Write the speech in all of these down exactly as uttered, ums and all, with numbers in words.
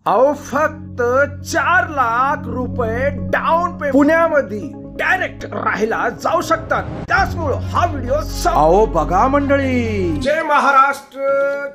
अहो फक्त चार लाख रुपये डाऊन पे पुण्यामध्ये डायरेक्ट राहायला जाऊ शकतात. त्याचमुळे हा व्हिडिओ अहो बघा मंडळी. जय महाराष्ट्र,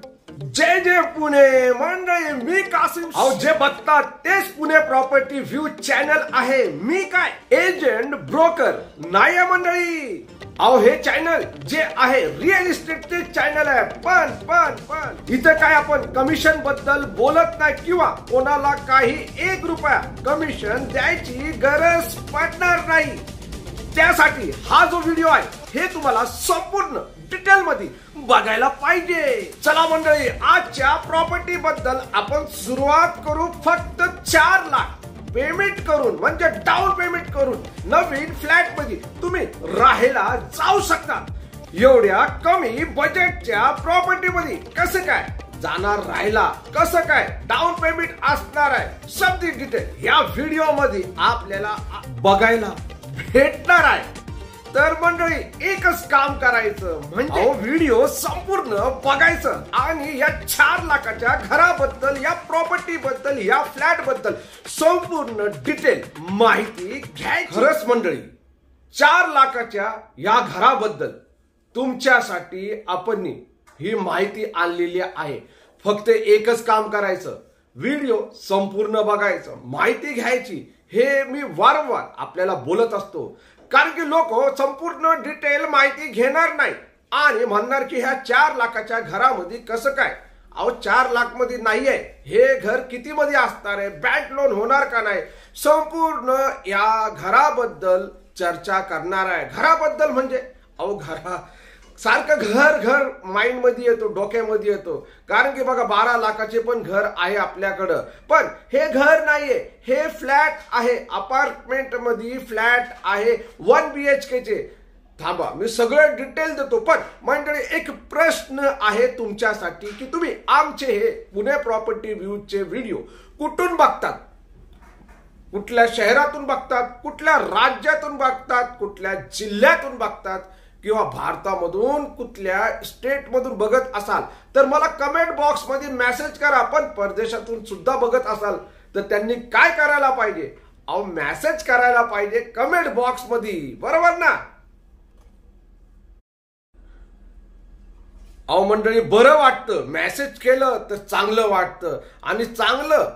जय जय पुणे मंडळी. मी कासिम. अहो जे बघतात तेच पुणे प्रॉपर्टी व्ह्यू चॅनल आहे. मी काय एजंट ब्रोकर नाही मंडळी. अहो हे चॅनल जे आहे रिअल इस्टेटचे चॅनल आहे. पण पण पण इथे काय आपण कमिशन बद्दल बोलत नाही किंवा कोणाला काही एक रुपया कमिशन द्यायची गरज पडणार नाही. त्यासाठी हा जो व्हिडिओ आहे हे तुम्हाला संपूर्ण डिटेल मध्ये बघायला पाहिजे. चला मंडळी, आजच्या प्रॉपर्टी बद्दल आपण सुरुवात करू. फक्त चार लाख पेमेंट करून म्हणजे डाऊन पेमेंट करून नवीन फ्लॅट मध्ये तुम्ही राहायला जाऊ शकता. एवढ्या कमी बजेटच्या प्रॉपर्टी मध्ये कसं काय जाणार राहायला, कसं काय डाऊन पेमेंट असणार आहे, सगळी डिटेल या व्हिडिओ मध्ये आपल्याला बघायला भेटणार आहे. तर मंडळी एकच काम करायचं म्हणजे व्हिडिओ संपूर्ण बघायचं आणि या चार लाखाच्या घराबद्दल, या प्रॉपर्टी बद्दल, या फ्लॅट बद्दल संपूर्ण डिटेल माहिती घ्यायची. खरंच मंडळी, चार लाखाच्या या घराबद्दल तुमच्यासाठी आपण ही माहिती आणलेली आहे. फक्त एकच काम करायचं, व्हिडिओ संपूर्ण बघायचं, माहिती घ्यायची. हे मी वारंवार आपल्याला बोलत असतो, कारण की लोक संपूर्ण डिटेल माहिती घेणार नाही आणि म्हणणार की ह्या चार लाखाच्या घरामध्ये कसं काय. अहो चार लाख मध्ये नाहीये हे घर, किती मध्ये असणार आहे, बँक लोन होणार का नाही, संपूर्ण या घराबद्दल चर्चा करणार आहे. घराबद्दल म्हणजे अहो घरा सारखं घर घर माइंड मध्ये येतो, डोक्यामध्ये येतो. कारण की बघा बारा लाखाचे पण घर आहे आपल्याकडं, पण हे घर नाहीये, हे फ्लॅट आहे. अपार्टमेंट मध्ये फ्लॅट आहे वन बीएचके चे. थांबा, मी सगळं डिटेल देतो. पण मंडळी एक प्रश्न आहे तुमच्यासाठी की तुम्ही आमचे हे पुणे प्रॉपर्टी व्ह्यूचे व्हिडिओ कुठून बघतात, कुठल्या शहरातून बघतात, कुठल्या राज्यातून बघतात, कुठल्या जिल्ह्यातून बघतात किंवा भारतामधून कुठल्या स्टेट मधून बघत असाल तर मला कमेंट बॉक्स मध्ये मेसेज करा. पण परदेशातून सुद्धा बघत असाल तर त्यांनी काय करायला पाहिजे, अहो मेसेज करायला पाहिजे कमेंट बॉक्स मध्ये, बरोबर ना. अहो मंडळी बरं वाटतं, मेसेज केलं तर चांगलं वाटतं. आणि चांगलं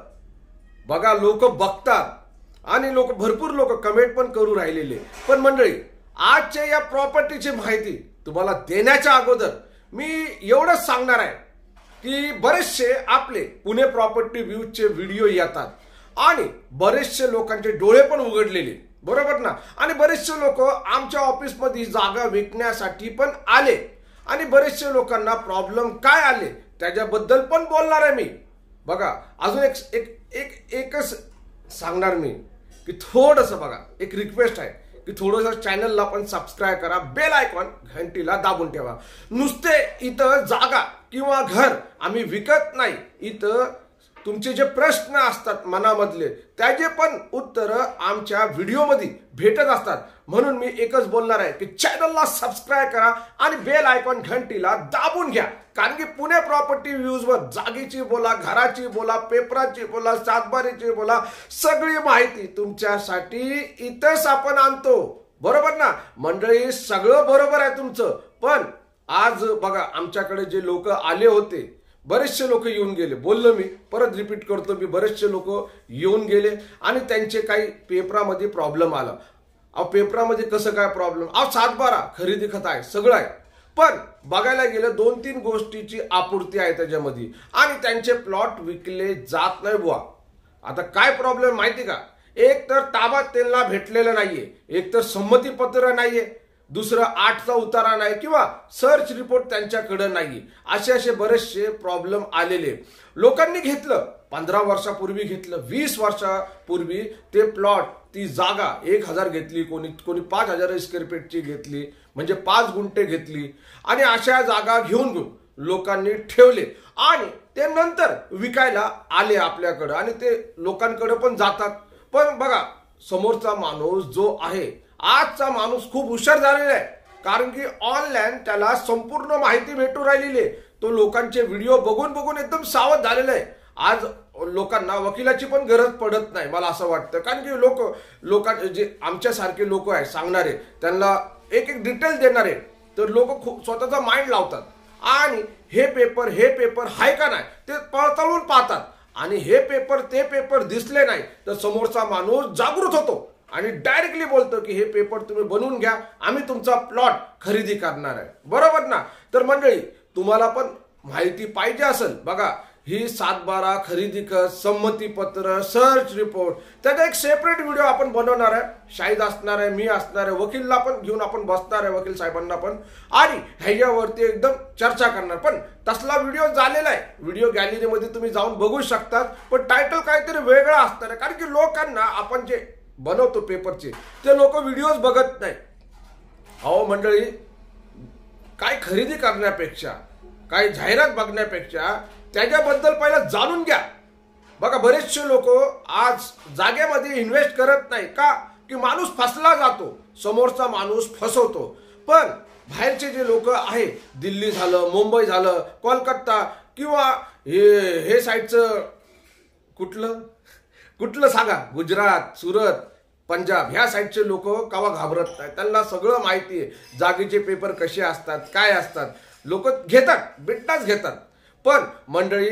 बघा लोक बघतात आणि लोक भरपूर लोक कमेंट पण करू राहिलेले. पण मंडळी आजच्या या प्रॉपर्टीची माहिती तुम्हाला देण्याच्या अगोदर मी एवढंच सांगणार आहे की बरेचसे आपले पुणे प्रॉपर्टी व्ह्यूचे व्हिडिओ येतात आणि बरेचसे लोकांचे डोळे पण उघडलेले, बरोबर ना. आणि बरेचसे लोक आमच्या ऑफिसमध्ये जागा विकण्यासाठी पण आले आणि बरेचसे लोकांना प्रॉब्लेम काय आले त्याच्याबद्दल पण बोलणार आहे मी. बघा अजून एक एक एक एकच सांगणार मी की थोडंसं बघा, एक रिक्वेस्ट आहे की थोडंसं चॅनलला पण सबस्क्राईब करा, बेल आयकॉन घंटीला दाबून ठेवा. नुसते इथं जागा किंवा घर आम्ही विकत नाही, इथं तुमचे जे प्रश्न असतात मनामधले त्याचे पण उत्तर आमच्या व्हिडिओमध्ये भेटत असतात. म्हणून मी एकच बोलणार आहे की चॅनलला सबस्क्राईब करा आणि बेल आयकॉन घंटीला दाबून घ्या. कारण की पुणे प्रॉपर्टी व्ह्यूज वर जागेची बोला, घराची बोला, पेपराची बोला, सातबारीची बोला, सगळी माहिती तुमच्यासाठी इथंच आपण आणतो, बरोबर ना मंडळी. सगळं बरोबर आहे तुमचं. पण आज बघा आमच्याकडे जे लोक आले होते, बरेचसे लोक येऊन गेले. बोललो मी, परत रिपीट करतो मी, बरेचसे लोक येऊन गेले आणि त्यांचे काही पेपरामध्ये प्रॉब्लेम आला. अहो पेपरामध्ये कसं काय प्रॉब्लेम, अहो सातबारा खरेदी खत आहे, सगळं आहे. पण बघायला गेलं दोन तीन गोष्टीची आपूर्ती आहे त्याच्यामध्ये आणि त्यांचे प्लॉट विकले जात नाही बुवा. आता काय प्रॉब्लेम माहिती का, एक तर ताबा त्यांना भेटलेलं नाहीये, एक तर संमती पत्र नाहीये, दुसरं आठचा उतारा नाही किंवा सर्च रिपोर्ट त्यांच्याकडे नाही. असे असे बरेचसे प्रॉब्लेम आलेले. लोकांनी घेतलं, पंधरा वर्षापूर्वी घेतलं, वीस वर्षापूर्वी ते प्लॉट, ती जागा एक हजार घेतली, कोणी कोणी पाच हजार स्क्वेअर फीटची घेतली, म्हणजे पाच गुंठे घेतली. आणि अशा जागा घेऊन घेऊन लोकांनी ठेवले आणि ते नंतर विकायला आले आपल्याकडं आणि ते लोकांकडे पण जातात. पण बघा समोरचा माणूस जो आहे, आजचा माणूस खूप हुशार झालेला आहे. कारण की ऑनलाईन त्याला संपूर्ण माहिती भेटू राहिलेली आहे. तो लोकांचे व्हिडिओ बघून बघून एकदम सावध झालेला आहे. आज लोकांना वकिलाची पण गरज पडत नाही मला असं वाटतं. कारण की लोक लोकां जे आमच्यासारखे लोक आहे सांगणारे, त्यांना एक एक डिटेल देणारे, तर लोक खूप स्वतःचा माइंड लावतात आणि हे पेपर हे पेपर आहे का नाही ते पडताळून पाहतात. आणि हे पेपर ते पेपर दिसले नाही तर समोरचा माणूस जागृत होतो आणि डायरेक्टली बोलतो की हे पेपर तुम्ही बनवून घ्या, आम्ही तुमचा प्लॉट खरेदी करणार आहे. बरोबर ना? तर मंडळी, तुम्हाला पण माहिती पाहिजे असेल, बघा ही सात बारा खरेदी कर, संमतीपत्र, सर्च रिपोर्ट, त्याचा एक सेपरेट व्हिडिओ आपण बनवणार आहे. शाहीद असणार आहे, मी असणार आहे, वकीलला पण घेऊन आपण बसणार आहे, वकील साहेबांना पण, आणि ह्याच्यावरती एकदम चर्चा करणार. पण तसला व्हिडिओ झालेला आहे, व्हिडिओ गॅलरीमध्ये तुम्ही जाऊन बघू शकतात. पण टायटल काहीतरी वेगळा असणार आहे, कारण की लोकांना आपण जे बनवतो पेपरचे ते लोक व्हिडिओज बघत नाही. अहो मंडळी, काय खरेदी करण्यापेक्षा, काय जाहिरात बघण्यापेक्षा त्याच्याबद्दल पहिला जाणून घ्या. बघा बरेचसे लोक आज जागेमध्ये इन्व्हेस्ट करत नाही का की माणूस फसला जातो, समोरचा माणूस फसवतो. पण बाहेरचे जे लोक आहे, दिल्ली झालं, मुंबई झालं, कोलकाता किंवा हे हे साईडचं कुठलं कुठलं सांगा, गुजरात, सुरत, पंजाब, ह्या साईडचे लोक कवा घाबरत नाही. त्यांना सगळं माहिती आहे जागेचे पेपर कसे असतात, काय असतात. लोक घेतात, बिट्टाच घेतात. पण मंडळी,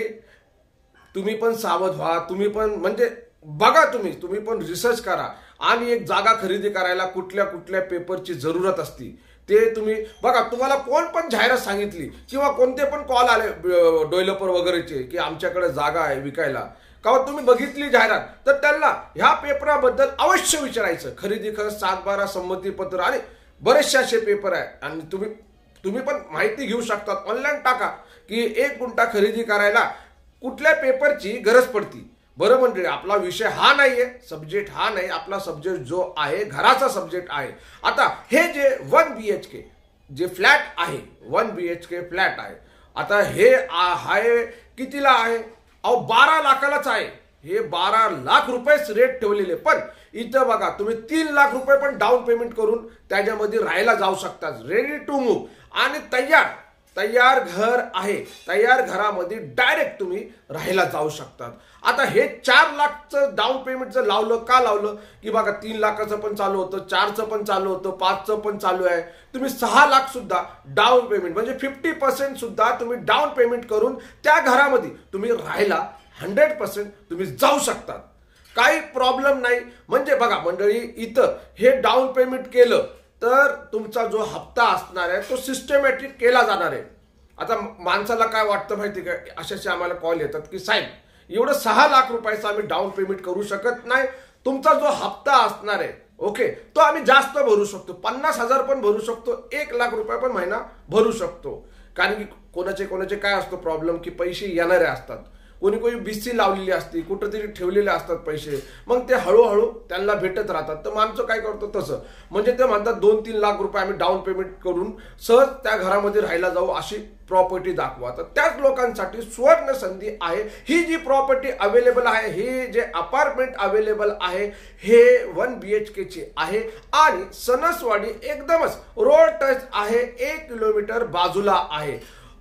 तुम्ही पण सावध व्हा, तुम्ही पण म्हणजे बघा, तुम्ही तुम्ही पण रिसर्च करा. आणि एक जागा खरेदी करायला कुठल्या कुठल्या पेपरची जरूरत असते ते तुम्ही बघा. तुम्हाला कोण पण जाहिरात सांगितली किंवा कोणते पण कॉल आले डेव्हलपर वगैरेचे की आमच्याकडे जागा आहे विकायला, का तुम्ही बघितली जाहिरात, तर त्यांना ह्या पेपराबद्दल अवश्य विचारायचं. खरेदी खर्च, सात बारा, संमतीपत्र आणि बरेचसे असे पेपर आहे. आणि तुम्ही तुम्ही पण माहिती घेऊ शकता, ऑनलाईन टाका की एक गुंठा खरेदी करायला कुठल्या पेपरची गरज पडती. बरं मंडळी, आपला विषय हा नाहीये, सब्जेक्ट हा नाही, आपला सब्जेक्ट जो आहे घराचा सब्जेक्ट आहे. आता हे जे वन बी एच के जे फ्लॅट आहे, one B H K flat आहे, आता हे आहे कितीला आहे? अहो बारा लाखालाच आहे. हे बारा लाख रुपयेच रेट ठेवलेले. पण इथं बघा, तुम्ही तीन लाख रुपये पण डाऊन पेमेंट करून त्याच्यामध्ये राहायला जाऊ शकता, रेडी टू मूव्ह. आणि तयार तयार घर आहे, तयार घरामध्ये डायरेक्ट तुम्ही राहायला जाऊ शकतात. आता हे चार लाखचं डाऊन पेमेंटचं लावलं का लावलं की बघा, तीन लाखाचं पण चालू होतं, चारचं पण चालू होतं, पाचचं पण चालू आहे. तुम्ही सहा लाख सुद्धा डाऊन पेमेंट म्हणजे फिफ्टी पर्सेंट सुद्धा तुम्ही डाऊन पेमेंट करून त्या घरामध्ये तुम्ही राहायला हंड्रेड पर्सेंट तुम्ही जाऊ शकतात. काही प्रॉब्लेम नाही. म्हणजे बघा मंडळी, इथं हे डाऊन पेमेंट केलं तर तुमचा जो हप्ता असणार आहे तो सिस्टमॅटिक केला जाणार आहे. आता माणसाला काय वाटतं माहिती का, अशाचे आम्हाला कॉल येतात की साहेब एवढं सहा लाख रुपयाचं आम्ही डाऊन पेमेंट करू शकत नाही, तुमचा जो हप्ता असणार आहे ओके तो आम्ही जास्त भरू शकतो, पन्नास हजार पण भरू शकतो, एक लाख रुपये पण महिना भरू शकतो. कारण की कोणाचे कोणाचे काय असतो प्रॉब्लेम की पैसे येणारे असतात, कोणी कोणी बीसी लावलेली असते, कुठंतरी ठेवलेले असतात पैसे, मग ते हळूहळू त्यांना भेटत राहतात. तर माणसं काय करतो तसं, म्हणजे ते म्हणतात दोन तीन लाख रुपये आम्ही डाऊन पेमेंट करून सहज त्या घरामध्ये राहायला जाऊ अशी प्रॉपर्टी दाखवा. तर त्याच लोकांसाठी सुवर्ण संधी आहे. ही जी प्रॉपर्टी अवेलेबल आहे, हे जे अपार्टमेंट अवेलेबल आहे, हे वन बी एच के ची आहे आणि सणसवाडी एकदमच रोड टच आहे, एक किलोमीटर बाजूला आहे.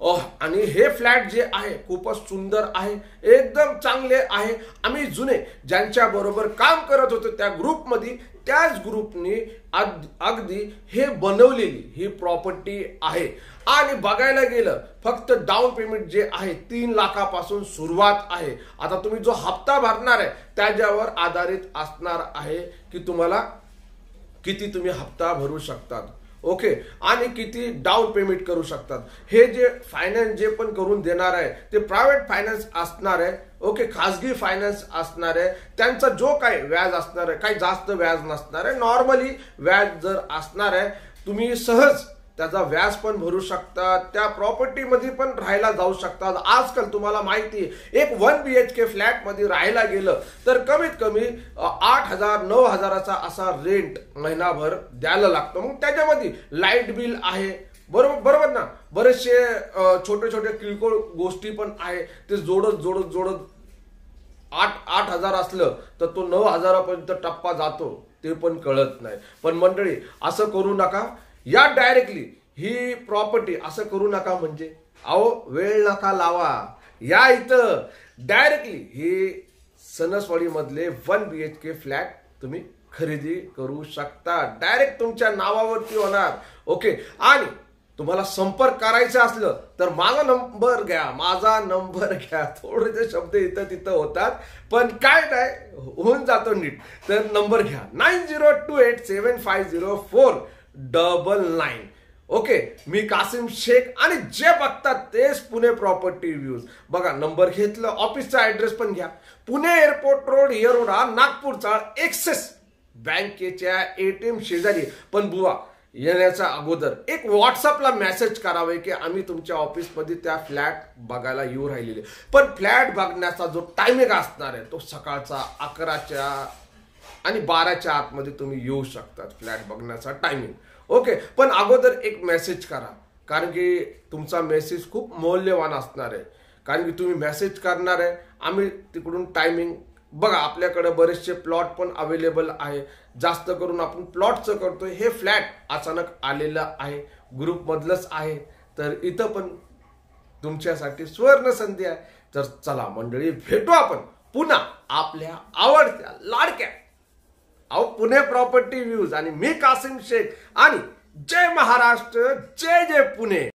आणि हे फ्लॅट जे आहे खूपच सुंदर आहे, एकदम चांगले आहे. आम्ही जुने ज्यांच्या बरोबर काम करत होतो त्या ग्रुपमध्ये, त्याच ग्रुपनी अगदी हे बनवलेली ही प्रॉपर्टी आहे. आणि बघायला गेलं फक्त डाऊन पेमेंट जे आहे तीन लाखापासून सुरुवात आहे. आता तुम्ही जो हप्ता भरणार आहे त्याच्यावर आधारित असणार आहे की तुम्हाला किती तुम्ही हप्ता भरू शकतात ओके आणि किती डाऊन पेमेंट करू शकतात. हे जे फायनान्स जे पण करून देणार आहे ते प्रायव्हेट फायनान्स असणार आहे ओके, खाजगी फायनान्स असणार आहे. त्यांचा जो काय व्याज असणार आहे काही जास्त व्याज नसणार आहे, नॉर्मली व्याज जर असणार आहे. तुम्ही सहज त्याचा व्याज पण भरू शकता, त्या प्रॉपर्टीमध्ये पण राहायला जाऊ शकतात. आजकाल तुम्हाला माहिती आहे एक one B H K flat मध्ये राहायला गेलं तर कमीत कमी आठ हजार नऊ हजाराचा असा रेंट महिनाभर द्यायला लागतो. मग त्याच्यामध्ये लाईट बिल आहे, बरोबर बरोबर ना, बरेचसे छोटे छोटे किरकोळ गोष्टी पण आहे, ते जोडत जोडत जोडत आठ आठ हजार असलं तर तो नऊ हजारापर्यंत टप्पा जातो, ते पण कळत नाही. पण मंडळी असं करू नका, या डायरेक्टली ही प्रॉपर्टी असं करू नका. म्हणजे अहो वेळ नका लावा, या इथं डायरेक्टली हे सणसवाडी मधले one B H K flat तुम्ही खरेदी करू शकता. डायरेक्ट तुमच्या नावावरती होणार. ओके, आणि तुम्हाला संपर्क करायचा असलं तर माझा नंबर घ्या, माझा नंबर घ्या. थोडेसे शब्द इथं तिथं होतात पण काय नाही, होऊन जातो नीट. तर नंबर घ्या nine zero two eight seven five zero four double nine. Okay, मी कासिम शेख आणि जे बघतात तेच पुणे प्रॉपर्टी रिव्ह्यूज. बघा, नंबर घेतलं, ऑफिसचा ऍड्रेस पण घ्या. पुणे एअरपोर्ट रोड, येरोडा, नागपूरचा एक्सेस बँकेच्या एटीएम शेजारी. पण बुवा, येण्याच्या अगोदर एक व्हॉट्सअपला मेसेज करावे की आम्ही तुमच्या ऑफिसमध्ये त्या फ्लॅट बघायला येऊ राहिलेले. पण फ्लॅट बघण्याचा जो टायमिंग असणार आहे तो सकाळचा अकराच्या आणि बाराच्या आतमध्ये तुम्ही येऊ शकतात. फ्लॅट बघण्याचा टायमिंग. ओके, पण अगोदर एक मेसेज करा, कारण की तुमचा मेसेज खूप मौल्यवान असणार आहे. कारण की तुम्ही मेसेज करणार आहे, आम्ही तिकडून टायमिंग बघा. आपल्याकडे बरेचसे प्लॉट पण अवेलेबल आहे. जास्त करून आपण प्लॉटचं करतोय. हे फ्लॅट अचानक आलेलं आहे, ग्रुप मधलंच आहे. तर इथं पण तुमच्यासाठी सुवर्ण संधी आहे. तर चला मंडळी, भेटू आपण पुन्हा आपल्या आवडत्या लाडक्या अहो पुणे प्रॉपर्टी व्ह्यूज. आणि मी कासिम शेख आणि जय महाराष्ट्र, जय जय पुणे.